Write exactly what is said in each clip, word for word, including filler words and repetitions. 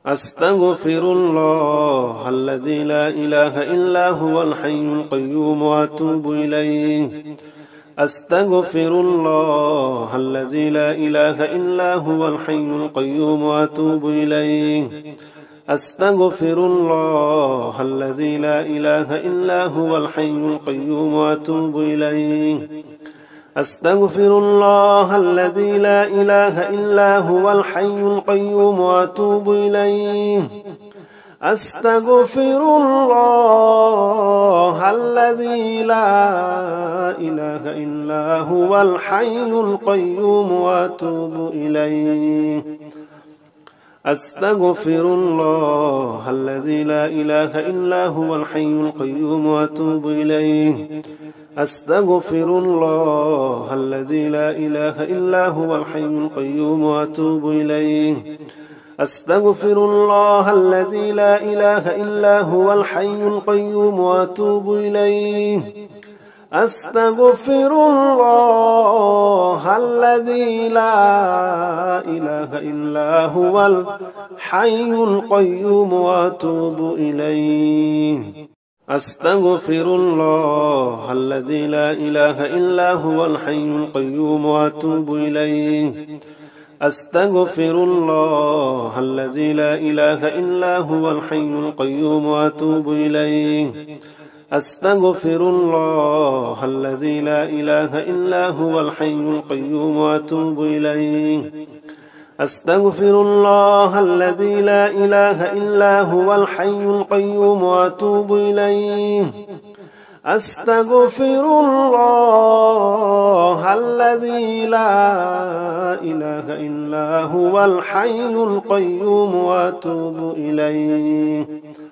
أستغفر الله الذي لا إله إلا هو الحي القيوم وأتوب إليه أستغفر الله الذي لا إله إلا هو الحي القيوم وأتوب إليه أستغفر الله الذي لا إله إلا هو الحي القيوم وأتوب إليه أستغفر الله الذي لا إله إلا هو الحي القيوم وأتوب إليه أستغفر الله الذي لا إله إلا هو الحي القيوم وأتوب إليه أستغفر الله الذي لا إله إلا هو الحي القيوم وأتوب إليه أستغفر الله الذي لا إله إلا هو الحي القيوم وأتوب إليه أستغفر الله الذي لا إله إلا هو الحي القيوم وأتوب إليه أستغفر الله الذي لا إله إلا هو الحي القيوم وأتوب إليه أستغفر الله الذي لا إله إلا هو الحي القيوم وأتوب إليه أستغفر الله الذي لا إله إلا هو الحي القيوم وأتوب إليه أستغفر الله الذي لا إله إلا هو الحي القيوم وأتوب إليه أستغفر الله الذي لا إله إلا هو الحي القيوم وأتوب إليه أستغفر الله الذي لا إله إلا هو الحي القيوم وأتوب إليه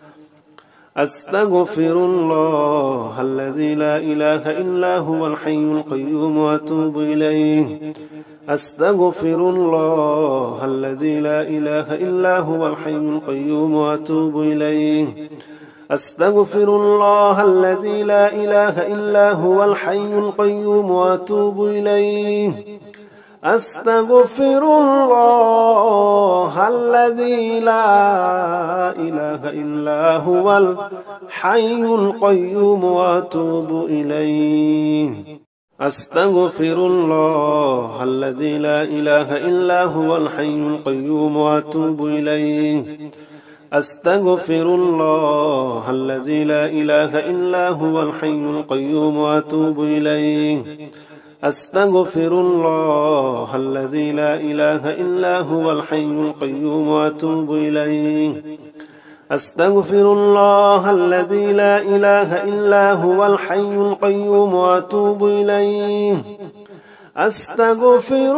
أستغفر الله الذي لا إله إلا هو الحي القيوم وأتوب إليه أستغفر الله الذي لا إله إلا هو الحي القيوم وأتوب إليه أستغفر الله الذي لا إله إلا هو الحي القيوم وأتوب إليه أستغفر الله الذي لا إله إلا هو الحي القيوم وأتوب إليه أستغفر الله الذي لا إله إلا هو الحي القيوم وأتوب إليه أستغفر الله الذي لا إله إلا هو الحي القيوم وأتوب إليه أستغفر الله الذي لا إله إلا هو الحي القيوم وأتوب إليه أستغفر الله الذي لا إله إلا هو الحي القيوم وأتوب إليه أستغفر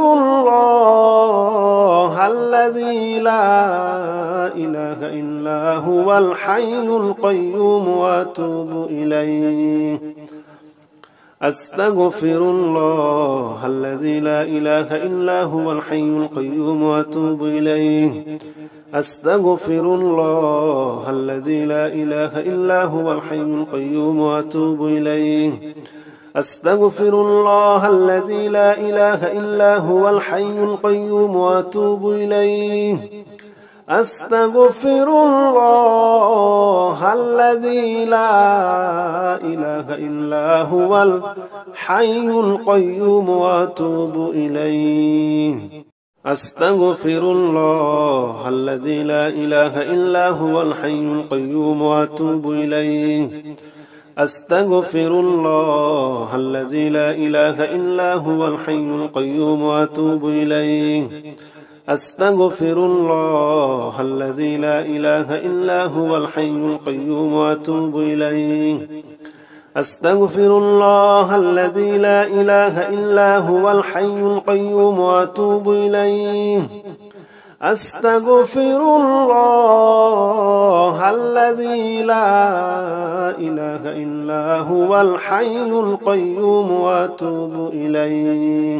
الله الذي لا إله إلا هو الحي القيوم وأتوب إليه أستغفر الله الذي لا إله إلا هو الحي القيوم وأتوب إليه أستغفر الله الذي لا إله إلا هو الحي القيوم وأتوب إليه أستغفر الله الذي لا إله إلا هو الحي القيوم وأتوب إليه أستغفر الله الذي لا إله إلا هو الحي القيوم وأتوب إليه أستغفر الله الذي لا إله إلا هو الحي القيوم وأتوب إليه أستغفر الله الذي لا إله إلا هو الحي القيوم وأتوب إليه أستغفر الله الذي لا إله إلا هو الحي القيوم وأتوب إليه أستغفر الله الذي لا إله إلا هو الحي القيوم وأتوب إليه أستغفر الله الذي لا إله إلا هو الحي القيوم وأتوب إليه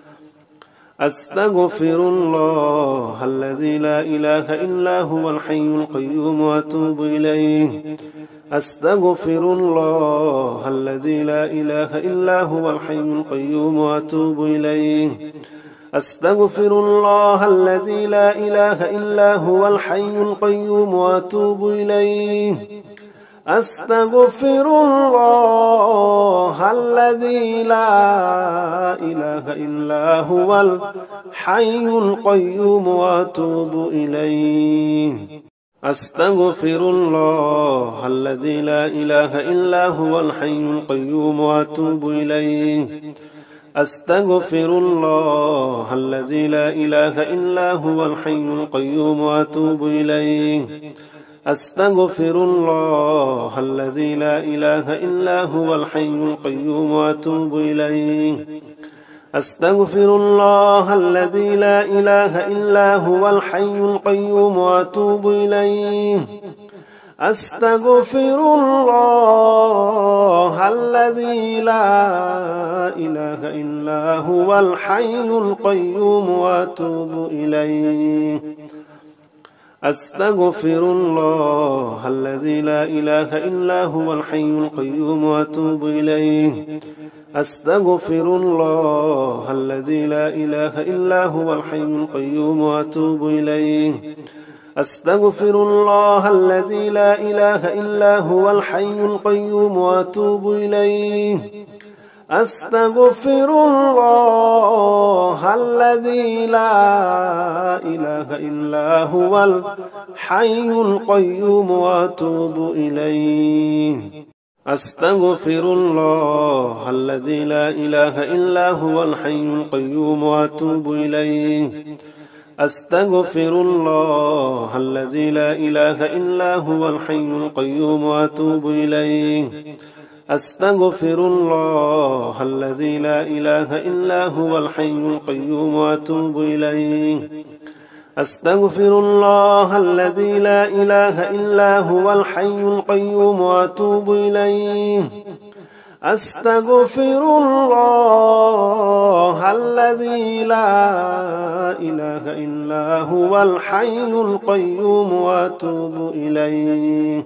أستغفر الله الذي لا إله إلا هو الحي القيوم وأتوب إليه أستغفر الله الذي لا إله إلا هو الحي القيوم وأتوب إليه أستغفر الله الذي لا إله إلا هو الحي القيوم وأتوب إليه أستغفر الله الذي لا إله إلا هو الحي القيوم وأتوب إليه أستغفر الله الذي لا إله إلا هو الحي القيوم وأتوب إليه أستغفر الله الذي لا إله إلا هو الحي القيوم وأتوب إليه أستغفر الله الذي لا إله إلا هو الحي القيوم وأتوب إليه أستغفر الله الذي لا إله إلا هو الحي القيوم وأتوب إليه أستغفر الله الذي لا إله إلا هو الحي القيوم وأتوب إليه أستغفر الله الذي لا إله إلا هو الحي القيوم وأتوب إليه أستغفر الله الذي لا إله إلا هو الحي القيوم وأتوب إليه أستغفر الله الذي لا إله إلا هو الحي القيوم وأتوب إليه أستغفر الله الذي لا إله إلا هو الحي القيوم وأتوب إليه أستغفر الله الذي لا إله إلا هو الحي القيوم وأتوب إليه أستغفر الله الذي لا إله إلا هو الحي القيوم وأتوب إليه أستغفر الله الذي لا إله إلا هو الحي القيوم وأتوب إليه أستغفر الله الذي لا إله إلا هو الحي القيوم وأتوب إليه أستغفر الله الذي لا إله إلا هو الحي القيوم وأتوب إليه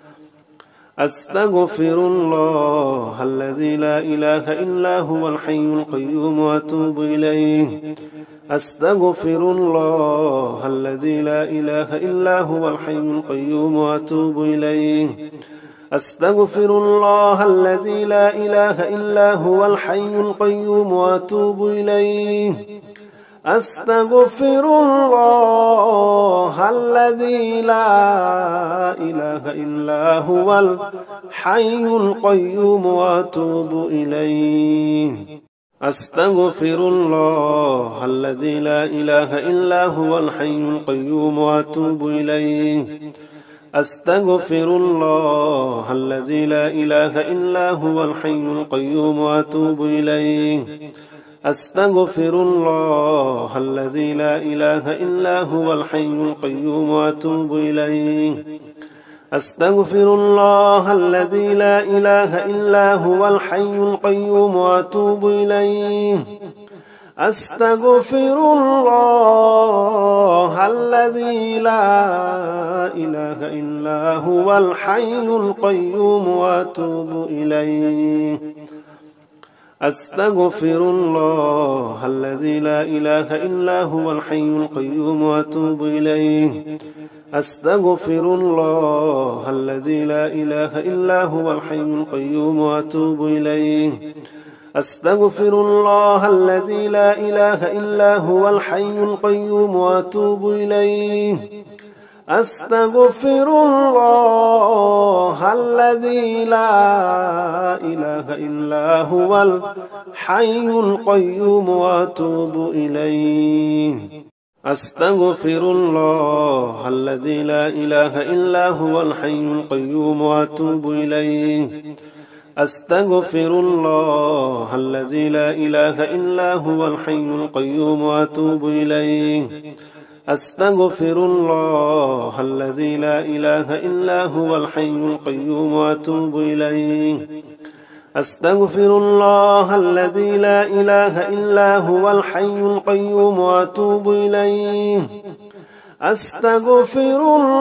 أستغفر الله الذي لا إله إلا هو الحي القيوم وأتوب إليه أستغفر الله الذي لا إله إلا هو الحي القيوم وأتوب إليه أستغفر الله الذي لا إله إلا هو الحي القيوم وأتوب إليه أستغفر الله الذي لا إله إلا هو الحي القيوم وأتوب إليه أستغفر الله الذي لا إله إلا هو الحي القيوم وأتوب إليه أستغفر الله الذي لا إله إلا هو الحي القيوم وأتوب إليه أستغفر الله الذي لا إله إلا هو الحي القيوم وأتوب إليه أستغفر الله الذي لا إله إلا هو الحي القيوم وأتوب إليه أستغفر الله الذي لا إله إلا هو الحي القيوم وأتوب إليه أستغفر الله الذي لا إله إلا هو الحي القيوم وأتوب إليه أستغفر الله الذي لا إله إلا هو الحي القيوم وأتوب إليه أستغفر الله الذي لا إله إلا هو الحي القيوم وأتوب إليه أستغفر الله الذي لا إله إلا هو الحي القيوم وأتوب إليه أستغفر الله الذي لا إله إلا هو الحي القيوم وأتوب إليه أستغفر الله الذي لا إله إلا هو الحي القيوم وأتوب إليه أستغفر الله الذي لا إله إلا هو الحي القيوم وأتوب إليه أستغفر الله الذي لا إله إلا هو الحي القيوم وأتوب إليه أستغفر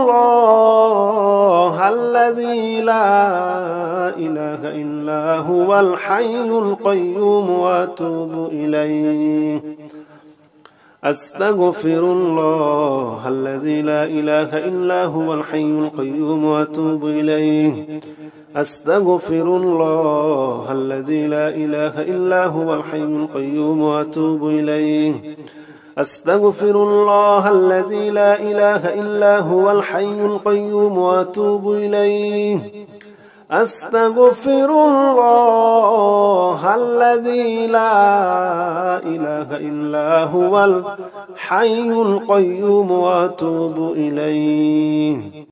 الله الذي لا إله إلا هو الحي القيوم وأتوب إليه أستغفر الله الذي لا إله إلا هو الحي القيوم وأتوب إليه أستغفر الله الذي لا إله إلا هو الحي القيوم وأتوب إليه أستغفر الله الذي لا إله إلا هو الحي القيوم وأتوب إليه أستغفر الله الذي لا إله إلا هو الحي القيوم وأتوب إليه